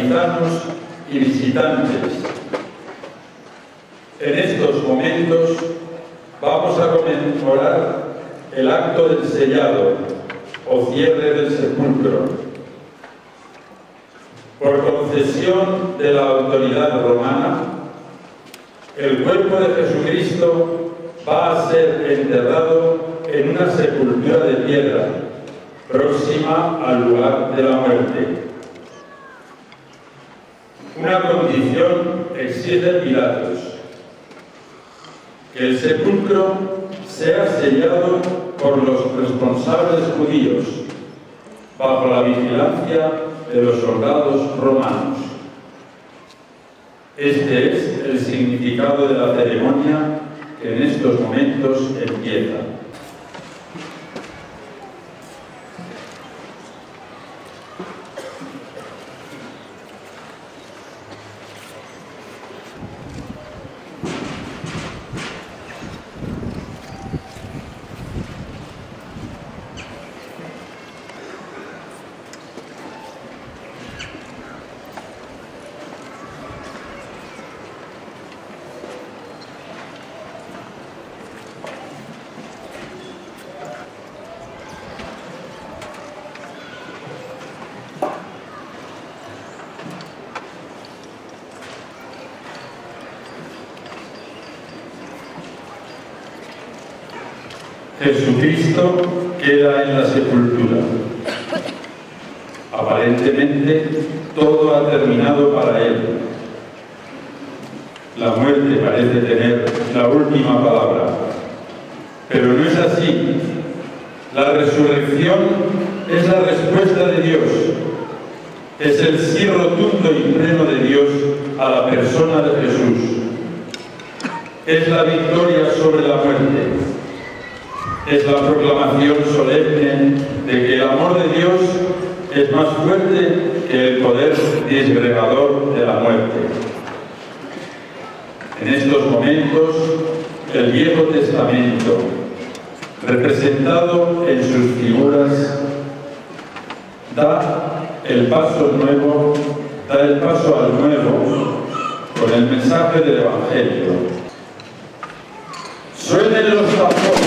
diocesanizanos y visitantes. En estos momentos vamos a conmemorar el acto del sellado o cierre del sepulcro. Por concesión de la autoridad romana, el cuerpo de Jesucristo va a ser enterrado en una sepultura de piedra próxima al lugar de la muerte. Una condición exige Pilatos: que el sepulcro sea sellado por los responsables judíos, bajo la vigilancia de los soldados romanos. Este es el significado de la ceremonia que en estos momentos empieza. Jesucristo queda en la sepultura. Aparentemente todo ha terminado para él. La muerte parece tener la última palabra, pero no es así. La resurrección es la respuesta de Dios. Es el sí rotundo y pleno de Dios a la persona de Jesús. Es la victoria sobre la muerte. Es la proclamación solemne de que el amor de Dios es más fuerte que el poder disgregador de la muerte. En estos momentos, el Viejo Testamento, representado en sus figuras, da el paso al nuevo con el mensaje del Evangelio. Suenen los tambores.